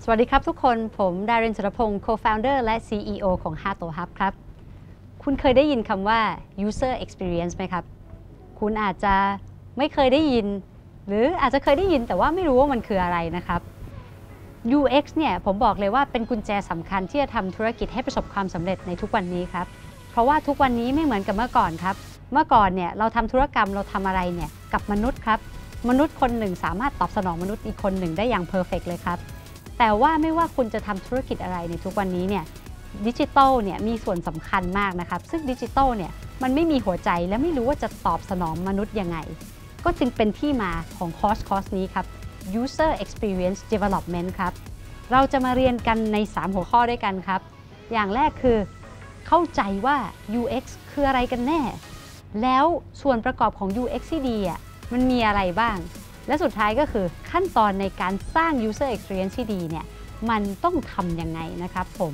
วัสดีครับทุกคนผมดาริน สุรพงศ์ Co-founder และ CEO ของ Hato Hub ครับคุณเคยได้ยินคำว่า user experience ไหมครับคุณอาจจะไม่เคยได้ยินหรืออาจจะเคยได้ยินแต่ว่าไม่รู้ว่ามันคืออะไรนะครับ UX เนี่ยผมบอกเลยว่าเป็นกุญแจสำคัญที่จะทำธุรกิจให้ประสบความสำเร็จในทุกวันนี้ครับเพราะว่าทุกวันนี้ไม่เหมือนกับเมื่อก่อนครับเมื่อก่อนเนี่ยเราทำธุรกรรมเราทำอะไรเนี่ยกับมนุษย์ครับมนุษย์คนหนึ่งสามารถตอบสนองมนุษย์อีกคนหนึ่งได้อย่างเพอร์เฟกต์เลยครับแต่ว่าไม่ว่าคุณจะทำธุรกิจอะไรในทุกวันนี้เนี่ยดิจิทัลเนี่ยมีส่วนสำคัญมากนะครับซึ่งดิจิทัลเนี่ยมันไม่มีหัวใจและไม่รู้ว่าจะตอบสนองมนุษย์ยังไงก็จึงเป็นที่มาของคอร์สนี้ครับ User Experience Development ครับเราจะมาเรียนกันใน3หัวข้อด้วยกันครับอย่างแรกคือเข้าใจว่า UX คืออะไรกันแน่แล้วส่วนประกอบของ UX ที่ดีมันมีอะไรบ้างและสุดท้ายก็คือขั้นตอนในการสร้าง User Experience ที่ดีเนี่ยมันต้องทำยังไงนะครับผม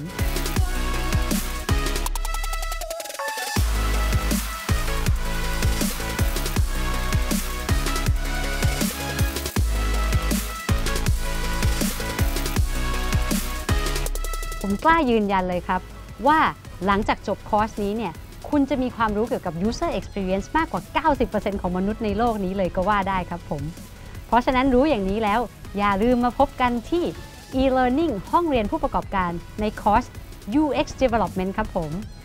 กล้ายืนยันเลยครับว่าหลังจากจบคอร์สนี้เนี่ยคุณจะมีความรู้เกี่ยวกับ User Experience มากกว่า 90% ของมนุษย์ในโลกนี้เลยก็ว่าได้ครับผมเพราะฉะนั้นรู้อย่างนี้แล้วอย่าลืมมาพบกันที่ e-learning ห้องเรียนผู้ประกอบการในคอร์ส UX Development ครับผม